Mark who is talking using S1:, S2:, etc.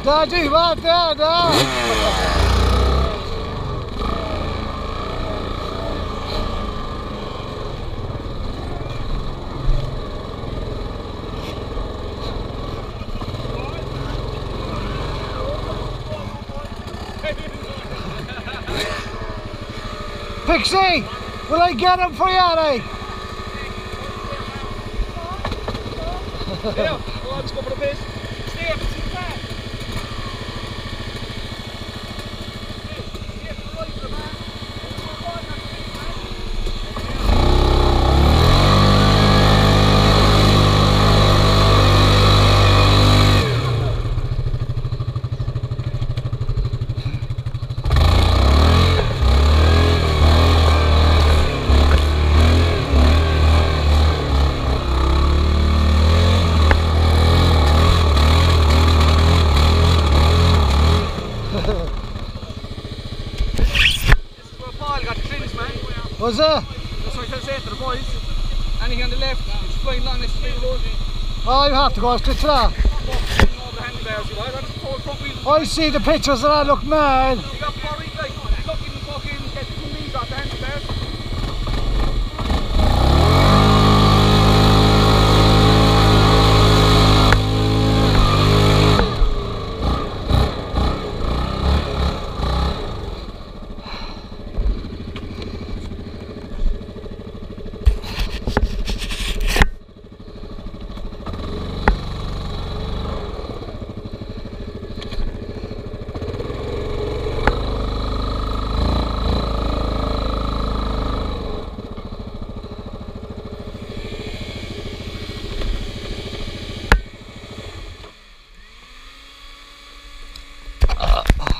S1: Daddy, what there? Pixie, will I get him for you, eh?
S2: There, go on, go for the pace. Stay up, see the back. Stay to the right of the back.
S1: Was it?
S2: That's what I say to the boys. Anything on the left, it's flying along next to the road.
S1: Oh, you have to go straight to that.
S2: I see the pictures and I look mad.
S1: You got 40, like.